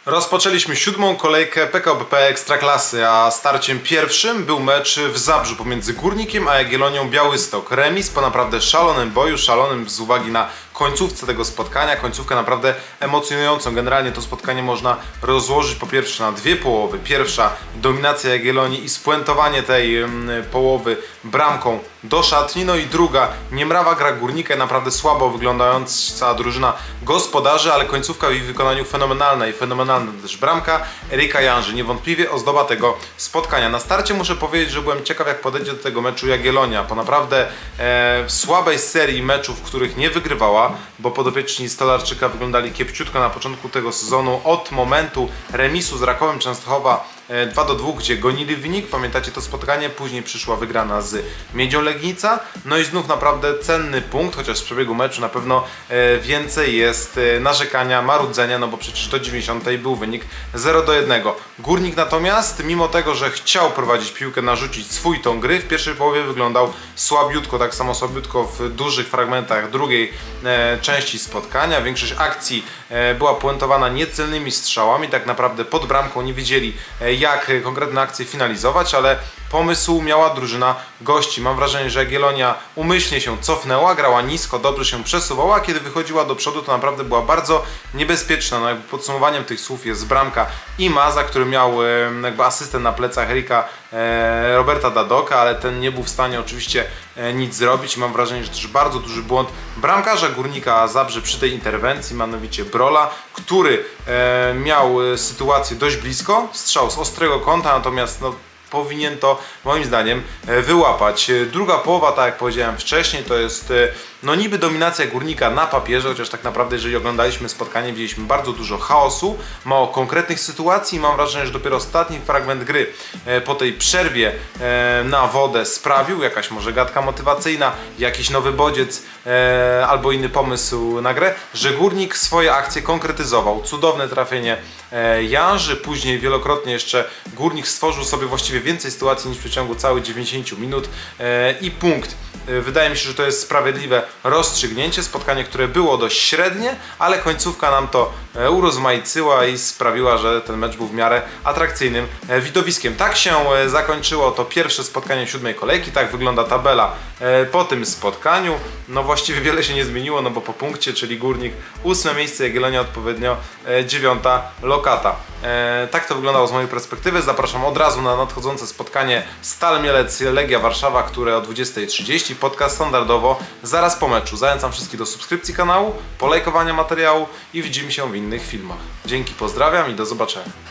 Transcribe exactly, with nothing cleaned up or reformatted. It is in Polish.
Rozpoczęliśmy siódmą kolejkę P K O B P Ekstraklasy, a starciem pierwszym był mecz w Zabrzu pomiędzy Górnikiem a Jagiellonią Białystok. Remis po naprawdę szalonym boju, szalonym z uwagi na końcówce tego spotkania, końcówkę naprawdę emocjonującą. Generalnie to spotkanie można rozłożyć po pierwsze na dwie połowy. Pierwsza dominacja Jagiellonii i spuentowanie tej połowy bramką do szatni, no i druga niemrawa gra Górnika, naprawdę słabo wyglądająca drużyna gospodarzy, ale końcówka w ich wykonaniu fenomenalna i fenomenalna też bramka Erika Janży. Niewątpliwie ozdoba tego spotkania. Na starcie muszę powiedzieć, że byłem ciekaw, jak podejdzie do tego meczu Jagiellonia. Po naprawdę e, słabej serii meczów, w których nie wygrywała, bo podopieczni Stolarczyka wyglądali kiepciutko na początku tego sezonu, od momentu remisu z Rakowem Częstochowa dwa do dwóch, gdzie gonili wynik. Pamiętacie to spotkanie? Później przyszła wygrana z Miedzią Legnica. No i znów naprawdę cenny punkt, chociaż w przebiegu meczu na pewno więcej jest narzekania, marudzenia, no bo przecież do dziewięćdziesiątej był wynik zero do jednego. Górnik natomiast, mimo tego, że chciał prowadzić piłkę, narzucić swój ton gry, w pierwszej połowie wyglądał słabiutko, tak samo słabiutko w dużych fragmentach drugiej e, części spotkania. Większość akcji e, była puentowana niecelnymi strzałami, tak naprawdę pod bramką nie wiedzieli, e, jak konkretne akcje finalizować, ale pomysł miała drużyna gości. Mam wrażenie, że Jagiellonia umyślnie się cofnęła, grała nisko, dobrze się przesuwała, a kiedy wychodziła do przodu, to naprawdę była bardzo niebezpieczna. No, jakby podsumowaniem tych słów jest bramka Imaza, który miał jakby asystę na plecach Erika e, Roberta Dadoka, ale ten nie był w stanie oczywiście e, nic zrobić. Mam wrażenie, że też bardzo duży błąd bramkarza Górnika Zabrze przy tej interwencji, mianowicie Brola, który e, miał sytuację dość blisko, strzał z ostrego kąta, natomiast no, powinien to moim zdaniem wyłapać. Druga połowa, tak jak powiedziałem wcześniej, to jest no niby dominacja Górnika na papierze, chociaż tak naprawdę jeżeli oglądaliśmy spotkanie, widzieliśmy bardzo dużo chaosu, mało konkretnych sytuacji. Mam wrażenie, że dopiero ostatni fragment gry po tej przerwie na wodę sprawił, jakaś może gadka motywacyjna, jakiś nowy bodziec albo inny pomysł na grę, że Górnik swoje akcje konkretyzował. Cudowne trafienie Janży, później wielokrotnie jeszcze Górnik stworzył sobie właściwie więcej sytuacji niż w przeciągu całych dziewięćdziesięciu minut i punkt. Wydaje mi się, że to jest sprawiedliwe rozstrzygnięcie. Spotkanie, które było dość średnie, ale końcówka nam to urozmaiciła i sprawiła, że ten mecz był w miarę atrakcyjnym widowiskiem. Tak się zakończyło to pierwsze spotkanie siódmej kolejki. Tak wygląda tabela po tym spotkaniu. No właściwie wiele się nie zmieniło, no bo po punkcie, czyli Górnik ósme miejsce, Jagiellonia odpowiednio dziewiąta lokata. Tak to wyglądało z mojej perspektywy. Zapraszam od razu na nadchodzące spotkanie Stal Mielec Legia Warszawa, które o dwudziestej trzydzieści. Podcast standardowo zaraz po meczu. Zachęcam wszystkich do subskrypcji kanału, polajkowania materiału i widzimy się w innych filmach. Dzięki, pozdrawiam i do zobaczenia.